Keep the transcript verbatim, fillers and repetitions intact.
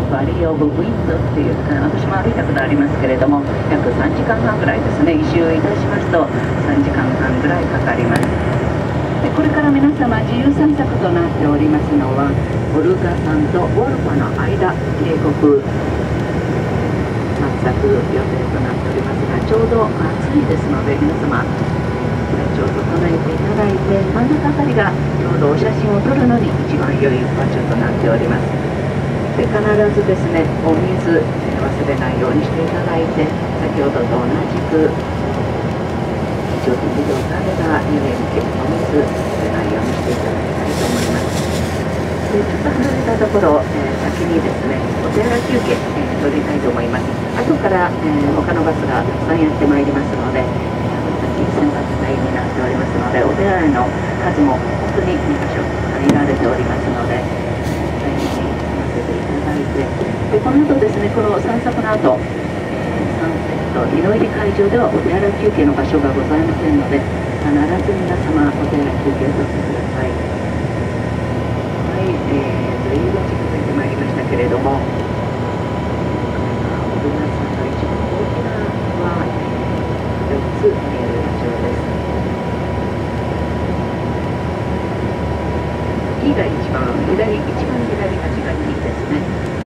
バリー・オブ・ウィンドっていうか、私も歩いたことありますけれども、約さんじかんはんぐらいですね。一周いたしますとさんじかんはんぐらいかかります。でこれから皆様自由散策となっておりますのは、オルガ山とウォルファの間渓谷散策予定となっておりますが、ちょうど暑いですので皆様体調を整えていただいて、真ん中あたりがちょうどお写真を撮るのに一番良い場所となっております。で必ずですね、お水、えー、忘れないようにしていただいて、先ほどと同じく非常に水を食べたゆえにお水忘れないようにしていただきたいと思います。でちょっと離れたところ、えー、先にですねお手洗い休憩、えー、取りたいと思います。後から、えー、他のバスがたくさんやってまいりますので、私たち選抜隊になっておりますので、お手洗いの数も本当ににかしょ限られておりますので、大事に済ませていただいて、でこの後ですね、この散策の後、えー、サンセット日の入り会場ではお手洗い休憩の場所がございませんので、必ず皆様お手洗い休憩を取ってください。はい、えー、随分近づいてまいりましたけれども、これがオルガ山の一番大きなはよっつ見える場所です。木が一番左、一番左端が木ですね。